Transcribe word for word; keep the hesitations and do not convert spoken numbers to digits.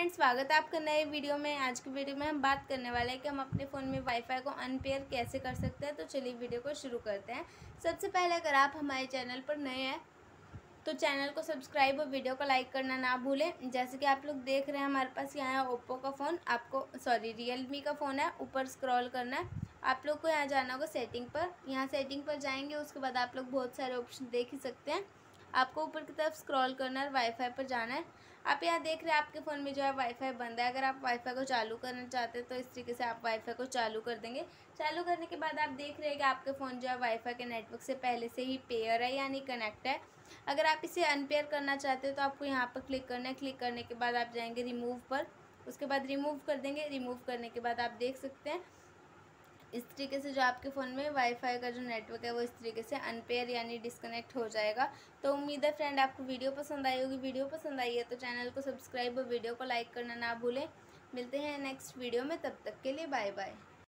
Friends, स्वागत है आपका नए वीडियो में। आज की वीडियो में हम बात करने वाले हैं कि हम अपने फ़ोन में वाईफाई को अनपेयर कैसे कर सकते हैं। तो चलिए वीडियो को शुरू करते हैं। सबसे पहले अगर आप हमारे चैनल पर नए हैं तो चैनल को सब्सक्राइब और वीडियो को लाइक करना ना भूलें। जैसे कि आप लोग देख रहे हैं, हमारे पास यहाँ है ओप्पो का फ़ोन, आपको सॉरी रियलमी का फ़ोन है। ऊपर स्क्रॉल करना है, आप लोग को यहाँ जाना होगा सेटिंग पर। यहाँ सेटिंग पर जाएंगे, उसके बाद आप लोग बहुत सारे ऑप्शन देख ही सकते हैं। आपको ऊपर की तरफ स्क्रॉल करना है, वाईफाई पर जाना है। आप यहाँ देख रहे हैं आपके फ़ोन में जो है वाईफाई बंद है। अगर आप वाईफाई को चालू करना चाहते हैं तो इस तरीके से आप वाईफाई को चालू कर देंगे। चालू करने के बाद आप देख रहे हैं कि आपके फ़ोन जो है वाईफाई के नेटवर्क से पहले से ही पेयर है, यानी कनेक्ट है। अगर आप इसे अनपेयर करना चाहते हो तो आपको यहाँ पर क्लिक करना है। क्लिक करने के बाद आप जाएंगे रिमूव पर, उसके बाद रिमूव कर देंगे। रिमूव करने के बाद आप देख सकते हैं इस तरीके से जो आपके फ़ोन में वाईफाई का जो नेटवर्क है वो इस तरीके से अनपेयर यानी डिस्कनेक्ट हो जाएगा। तो उम्मीद है फ्रेंड आपको वीडियो पसंद आई होगी। वीडियो पसंद आई है तो चैनल को सब्सक्राइब और वीडियो को लाइक करना ना भूलें। मिलते हैं नेक्स्ट वीडियो में, तब तक के लिए बाय बाय।